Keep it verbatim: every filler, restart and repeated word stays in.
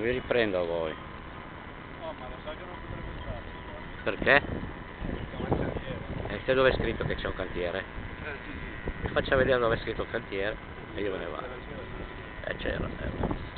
non vi riprendo a voi. No, ma lo sa che non potrebbe stare. Perché? Siamo al cantiere. E se dove è scritto che c'è un cantiere? Eh sì, sì. Mi faccia vedere dove è scritto il cantiere e io me ne Sera, vado. sera, sera. E c'era, eh.